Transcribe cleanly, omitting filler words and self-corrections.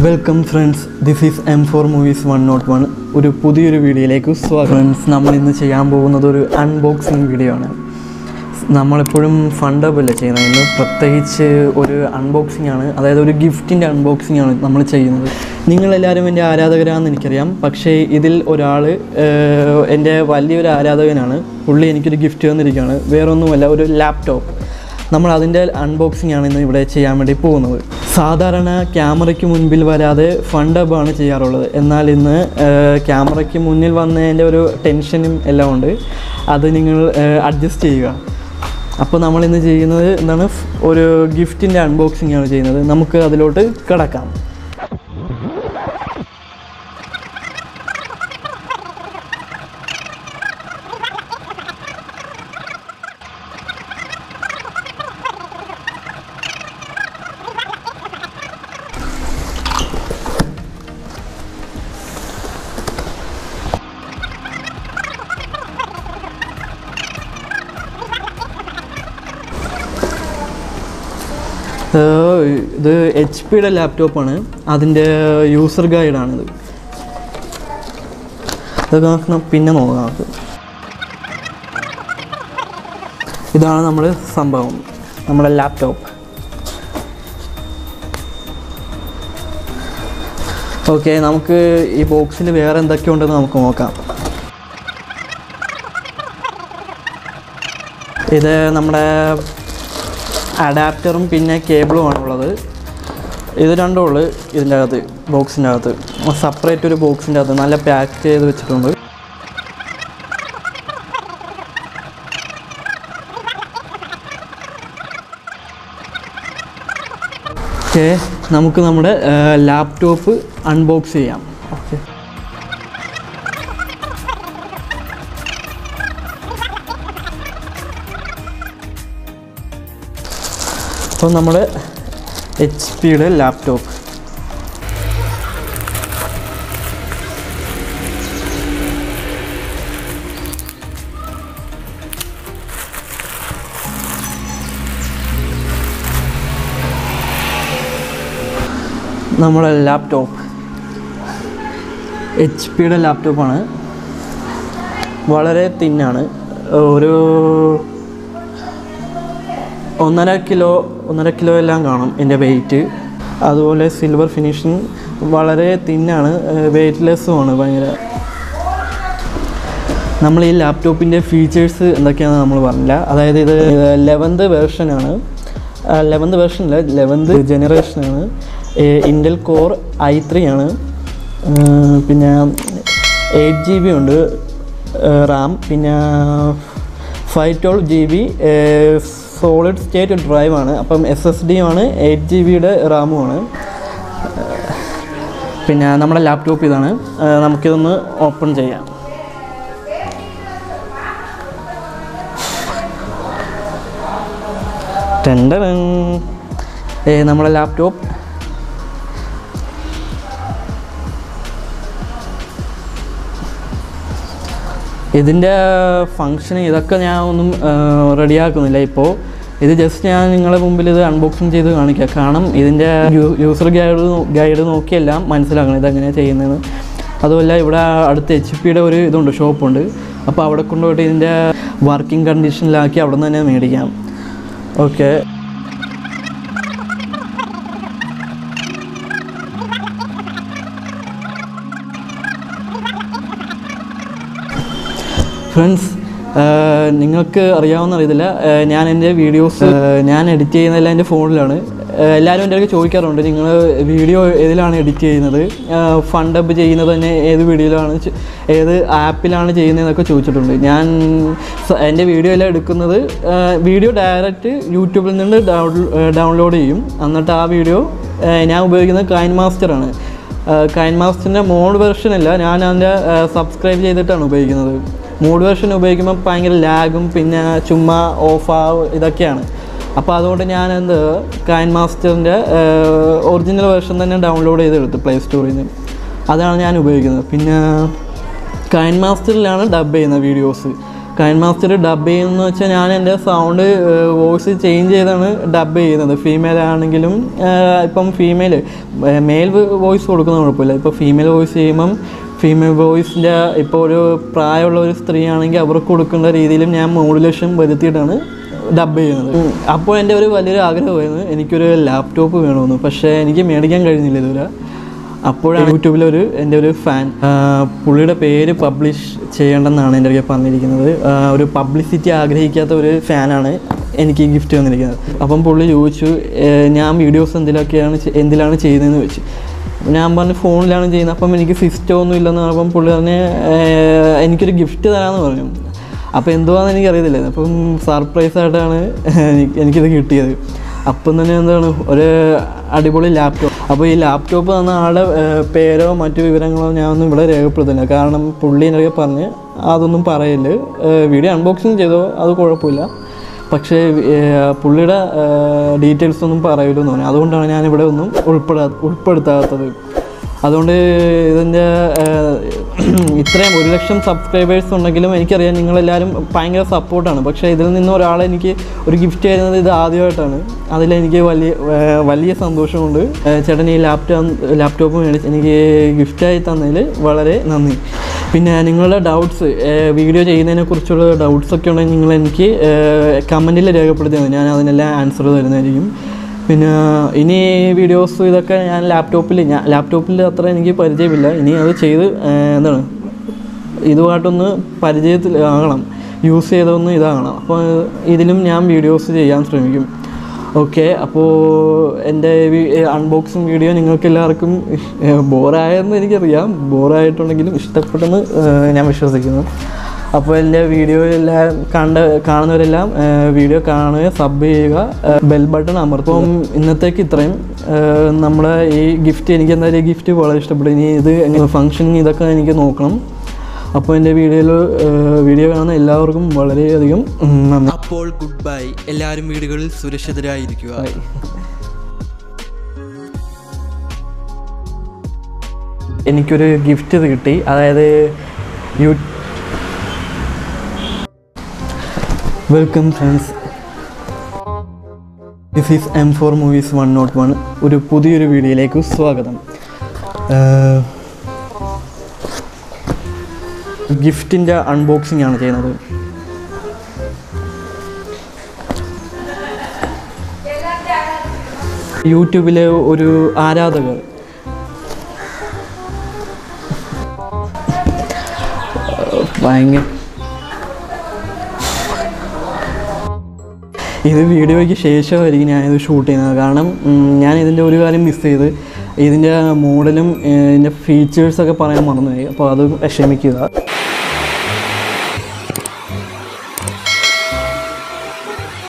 Welcome friends, this is M4 Movies 101. ഒരു പുതിയൊരു വീഡിയോയിലേക്ക് സ്വാഗതം. ഫ്രണ്ട്സ്, നമ്മളിന്ന് ചെയ്യാൻ പോകുന്നത് ഒരു അൺബോക്സിങ് വീഡിയോ ആണ്. നമ്മളെപ്പോഴും ഫണ്ടബിളല്ല ചെയ്യുന്നത്, ഇന്ന് പ്രത്യേകിച്ച് ഒരു അൺബോക്സിംഗ് ആണ്, അതായത് ഒരു ഗിഫ്റ്റിൻ്റെ അൺബോക്സിംഗ് ആണ് നമ്മൾ ചെയ്യുന്നത്. നിങ്ങളെല്ലാവരും എൻ്റെ ആരാധകരാണെന്ന് എനിക്കറിയാം, പക്ഷേ ഇതിൽ ഒരാൾ എൻ്റെ വലിയൊരു ആരാധകനാണ്. പുള്ളി എനിക്കൊരു ഗിഫ്റ്റ് തന്നിരിക്കുകയാണ്. വേറൊന്നുമല്ല, ഒരു ലാപ്ടോപ്പ്. നമ്മൾ അതിൻ്റെ അൺബോക്സിംഗ് ആണ് ഇന്ന് ഇവിടെ ചെയ്യാൻ വേണ്ടി പോകുന്നത്. സാധാരണ ക്യാമറയ്ക്ക് മുൻപിൽ വരാതെ ഫണ്ടബാണ് ചെയ്യാറുള്ളത്. എന്നാൽ ഇന്ന് ക്യാമറയ്ക്ക് മുന്നിൽ വന്നതിൻ്റെ ഒരു ടെൻഷനും എല്ലാം ഉണ്ട്. അത് നിങ്ങൾ അഡ്ജസ്റ്റ് ചെയ്യുക. അപ്പോൾ നമ്മളിന്ന് ചെയ്യുന്നത് എന്താണ്, ഒരു ഗിഫ്റ്റിൻ്റെ അൺബോക്സിംഗ് ആണ് ചെയ്യുന്നത്. നമുക്ക് അതിലോട്ട് കിടക്കാം. ഇത് HP ലാപ്ടോപ്പാണ്. അതിൻ്റെ യൂസർ ഗൈഡാണിത്. ഇത് പിന്നെ നോക്കാം നമുക്ക്. ഇതാണ് നമ്മുടെ സംഭവം, നമ്മുടെ ലാപ്ടോപ്പ്. ഓക്കെ, നമുക്ക് ഈ ബോക്സിൽ വേറെ എന്തൊക്കെയുണ്ടെന്ന് നമുക്ക് നോക്കാം. ഇത് നമ്മുടെ അഡാപ്റ്ററും പിന്നെ കേബിളുമാണുള്ളത്. ഇത് രണ്ടും ഉള്ളു ഇതിൻ്റെ അകത്ത്, ബോക്സിൻ്റെ അകത്ത്. സെപ്പറേറ്റ് ഒരു ബോക്സിൻ്റെ അകത്ത് നല്ല പാക്ക് ചെയ്ത് വെച്ചിട്ടുണ്ട്. ഓക്കെ, നമുക്ക് നമ്മുടെ ലാപ്ടോപ്പ് അൺബോക്സ് ചെയ്യാം. ഓക്കെ, അപ്പോൾ നമ്മുടെ HP ലാപ്ടോപ്പ്. നമ്മുടെ ലാപ്ടോപ്പ് HP ലാപ്ടോപ്പാണ്. വളരെ തിന്നാണ്. ഒരു 1.5 കിലോ എല്ലാം കാണും എൻ്റെ വെയിറ്റ്. അതുപോലെ സിൽവർ ഫിനിഷിങ്, വളരെ തിന്നാണ്, വെയ്റ്റ്ലെസ്സുമാണ് ഭയങ്കര. നമ്മൾ ഈ ലാപ്ടോപ്പിൻ്റെ ഫീച്ചേഴ്സ് എന്തൊക്കെയാണെന്ന് നമ്മൾ പറഞ്ഞില്ല. അതായത് ഇത് 11th വേർഷനാണ്. 11th വേർഷനല്ല, 11th ജനറേഷനാണ്. Intel Core i3 ആണ്. പിന്നെ 8GB ഉണ്ട് റാം. പിന്നെ 512 GB സോളിഡ് സ്റ്റേറ്റ് ഡ്രൈവാണ്. അപ്പം SSD ആണ്, 8GB റാമുമാണ്. പിന്നെ നമ്മുടെ ലാപ്ടോപ്പ് ഇതാണ്. നമുക്കിതൊന്ന് ഓപ്പൺ ചെയ്യാം. നമ്മുടെ ലാപ്ടോപ്പ്. ഇതിൻ്റെ ഫങ്ഷൻ ഇതൊക്കെ ഞാൻ ഒന്നും റെഡിയാക്കുന്നില്ല ഇപ്പോൾ. ഇത് ജസ്റ്റ് ഞാൻ നിങ്ങളുടെ മുമ്പിൽ ഇത് അൺബോക്സിങ് ചെയ്ത് കാണിക്കാം. കാരണം ഇതിൻ്റെ യൂസർ ഗൈഡ് നോക്കിയെല്ലാം മനസ്സിലാക്കണം ഇതെങ്ങനെയാണ് ചെയ്യുന്നതെന്ന്. അതുമല്ല, ഇവിടെ അടുത്ത് HP ഒരു ഇതുണ്ട്, ഷോപ്പുണ്ട്. അപ്പോൾ അവിടെ കൊണ്ടുപോയിട്ട് ഇതിൻ്റെ വർക്കിംഗ് കണ്ടീഷനിലാക്കി അവിടെ നിന്ന് തന്നെ മേടിക്കാം. ഓക്കെ, ഫ്രണ്ട്സ്, നിങ്ങൾക്ക് അറിയാവുന്ന അറിയത്തില്ല, ഞാൻ എൻ്റെ വീഡിയോസ് ഞാൻ എഡിറ്റ് ചെയ്യുന്നതെല്ലാം എൻ്റെ ഫോണിലാണ്. എല്ലാവരും എൻ്റെ അടുത്ത് ചോദിക്കാറുണ്ട്, നിങ്ങൾ വീഡിയോ ഏതിലാണ് എഡിറ്റ് ചെയ്യുന്നത്, ഫണ്ടബ് ചെയ്യുന്നത് തന്നെ ഏത് വീഡിയോയിലാണ്, ഏത് ആപ്പിലാണ് ചെയ്യുന്നതെന്നൊക്കെ ചോദിച്ചിട്ടുണ്ട്. ഞാൻ എൻ്റെ വീഡിയോ എല്ലാം എടുക്കുന്നത്, വീഡിയോ ഡയറക്റ്റ് യൂട്യൂബിൽ നിന്ന് ഡൗൺലോഡ് ചെയ്യും. എന്നിട്ട് ആ വീഡിയോ ഞാൻ ഉപയോഗിക്കുന്നത് KineMaster. KineMasterൻ്റെ മോഡ് വെർഷനല്ല, ഞാൻ അതിൻ്റെ സബ്സ്ക്രൈബ് ചെയ്തിട്ടാണ് ഉപയോഗിക്കുന്നത്. മോഡ് വെർഷൻ ഉപയോഗിക്കുമ്പോൾ ഭയങ്കര ലാഗും പിന്നെ ചുമ്മാ ഇതൊക്കെയാണ്. അപ്പോൾ അതുകൊണ്ട് ഞാൻ KineMasterൻ്റെ ഒറിജിനൽ വെർഷൻ തന്നെ ഡൗൺലോഡ് ചെയ്തെടുത്തു പ്ലേ സ്റ്റോറിൽ നിന്ന്. അതാണ് ഞാൻ ഉപയോഗിക്കുന്നത്. പിന്നെ KineMasterലാണ് ഡബ് ചെയ്യുന്ന വീഡിയോസ്. കൈൻ മാസ്റ്റർ ഡബ് ചെയ്യുന്നതെന്ന് വെച്ചാൽ ഞാൻ എൻ്റെ സൗണ്ട് വോയിസ് ചേഞ്ച് ചെയ്താണ് ഡബ് ചെയ്യുന്നത്. ഫീമെയിൽ ആണെങ്കിലും ഇപ്പം മെയിൽ വോയിസ് കൊടുക്കുന്ന കുഴപ്പമില്ല. ഇപ്പോൾ ഫീമെയിൽ വോയിസ് ചെയ്യുമ്പം ഫീമെയിൽ വോയിസിൻ്റെ ഇപ്പോൾ ഒരു പ്രായമുള്ള ഒരു സ്ത്രീ ആണെങ്കിൽ അവർക്ക് കൊടുക്കേണ്ട രീതിയിലും ഞാൻ മോഡുലേഷൻ വരുത്തിയിട്ടാണ് ഡബ് ചെയ്യുന്നത്. അപ്പോൾ എൻ്റെ ഒരു വലിയൊരു ആഗ്രഹമായിരുന്നു എനിക്കൊരു ലാപ്ടോപ്പ് വേണമെന്ന്. പക്ഷേ എനിക്ക് മേടിക്കാൻ കഴിഞ്ഞില്ല ഇതുവരെ. അപ്പോഴാണ് യൂട്യൂബിലൊരു എൻ്റെ ഒരു ഫാൻ പുള്ളിയുടെ പേര് പബ്ലിഷ് ചെയ്യേണ്ടെന്നാണ് എൻ്റെ അടുത്ത് പറഞ്ഞിരിക്കുന്നത്. ഒരു പബ്ലിസിറ്റി ആഗ്രഹിക്കാത്ത ഒരു ഫാനാണ് എനിക്ക് ഗിഫ്റ്റ് വന്നിരിക്കുന്നത്. അപ്പം പുള്ളി ചോദിച്ചു ഞാൻ വീഡിയോസ് എന്തിലാണ് ചെയ്യുന്നതെന്ന് ചോദിച്ചു. ഞാൻ പറഞ്ഞു ഫോണിലാണ് ചെയ്യുന്നത്. അപ്പം എനിക്ക് സിസ്റ്റം ഒന്നും ഇല്ലെന്ന് പറഞ്ഞപ്പം പുള്ളി പറഞ്ഞ് എനിക്കൊരു ഗിഫ്റ്റ് തരാമെന്ന് പറഞ്ഞു. അപ്പോൾ എന്തുവാണെന്ന് എനിക്കറിയത്തില്ല. അപ്പം സർപ്രൈസായിട്ടാണ് എനിക്കിത് കിട്ടിയത്. അപ്പം തന്നെ എന്താണ് ഒരു അടിപൊളി ലാപ്ടോപ്പ്. അപ്പോൾ ഈ ലാപ്ടോപ്പ് തന്ന ആളുടെ പേരോ മറ്റു വിവരങ്ങളോ ഞാനൊന്നും ഇവിടെ രേഖപ്പെടുത്തില്ല. കാരണം പുള്ളി എന്നൊക്കെ പറഞ്ഞ് അതൊന്നും പറയില്ല. വീഡിയോ അൺബോക്സിങ് ചെയ്തോ അത് കുഴപ്പമില്ല, പക്ഷേ പുള്ളിയുടെ ഡീറ്റെയിൽസ് ഒന്നും പറയില്ലെന്ന് പറഞ്ഞു. അതുകൊണ്ടാണ് ഞാനിവിടെ ഒന്നും ഉൾപ്പെടുത്താത്തത്. അതുകൊണ്ട് ഇതിൻ്റെ ഇത്രയും 1 ലക്ഷം സബ്സ്ക്രൈബേഴ്സ് ഉണ്ടെങ്കിലും എനിക്കറിയാം നിങ്ങളെല്ലാവരും ഭയങ്കര സപ്പോർട്ടാണ്. പക്ഷേ ഇതിൽ നിന്ന് ഒരാളെ എനിക്ക് ഒരു ഗിഫ്റ്റ് തരുന്നത് ഇത് ആദ്യമായിട്ടാണ്. അതിലെനിക്ക് വലിയ സന്തോഷമുണ്ട്. ചേട്ടൻ ഈ ലാപ്ടോപ്പ് മേടിച്ച് എനിക്ക് ഗിഫ്റ്റായി തന്നതിൽ വളരെ നന്ദി. പിന്നെ നിങ്ങളുടെ ഡൗട്ട്സ്, വീഡിയോ ചെയ്യുന്നതിനെക്കുറിച്ചുള്ള ഡൗട്ട്സൊക്കെ ഉണ്ടെങ്കിൽ നിങ്ങൾ എനിക്ക് കമൻറ്റിൽ രേഖപ്പെടുത്തിയാൽ ഞാൻ അതിനെല്ലാം ആൻസർ തരുന്നതായിരിക്കും. പിന്നെ ഇനി വീഡിയോസ് ഇതൊക്കെ ഞാൻ ലാപ്ടോപ്പിൽ അത്ര എനിക്ക് പരിചയമില്ല. ഇനി അത് ചെയ്ത് ഇതുമായിട്ടൊന്ന് പരിചയത്തിൽ ആകണം, യൂസ് ചെയ്തൊന്ന് ഇതാകണം. അപ്പോൾ ഇതിലും ഞാൻ വീഡിയോസ് ചെയ്യാൻ ശ്രമിക്കും. ഓക്കെ, അപ്പോൾ എൻ്റെ അൺബോക്സിങ് വീഡിയോ നിങ്ങൾക്ക് എല്ലാവർക്കും ബോറായെന്ന് എനിക്കറിയാം. ബോറായിട്ടുണ്ടെങ്കിലും ഇഷ്ടപ്പെട്ടെന്ന് ഞാൻ വിശ്വസിക്കുന്നു. അപ്പോൾ എൻ്റെ വീഡിയോ എല്ലാം കാണുന്നവരെല്ലാം വീഡിയോ കാണുക, സബ് ചെയ്യുക, ബെൽ ബട്ടൺ അമർത്തും. ഇന്നത്തേക്ക് ഇത്രയും. നമ്മുടെ ഈ ഗിഫ്റ്റ് എനിക്ക് എന്തായാലും ഈ ഗിഫ്റ്റ് വളരെ ഇഷ്ടപ്പെട്ടു. ഇനി ഇത് ഫംഗ്ഷനിങ് ഇതൊക്കെ എനിക്ക് നോക്കണം. അപ്പോൾ എൻ്റെ വീഡിയോ കാണുന്ന എല്ലാവർക്കും വളരെയധികം നന്ദി. അപ്പോൾ ഗുഡ് ബൈ. എല്ലാവരും വീടുകളിൽ സുരക്ഷിതരായിരിക്കുക. എനിക്കൊരു ഗിഫ്റ്റ് കിട്ടി. അതായത് welcome friends, this is M4 Movies 101. ഒരു പുതിയൊരു വീഡിയോയിലേക്ക് സ്വാഗതം. ഗിഫ്റ്റിൻ്റെ അൺബോക്സിംഗ് ആണ് ചെയ്യുന്നത്. യൂട്യൂബിലെ ഒരു ആരാധകർ ഇത് വീഡിയോയ്ക്ക് ശേഷമായിരിക്കും ഞാനിത് ഷൂട്ട് ചെയ്യുന്നത്. കാരണം ഞാൻ ഇതിൻ്റെ ഒരു കാര്യം മിസ് ചെയ്ത് ഇതിൻ്റെ മോഡലും ഇതിൻ്റെ ഫീച്ചേഴ്സൊക്കെ പറയാൻ മറന്നുപോയി. അപ്പോൾ അത് ക്ഷമിക്കുക.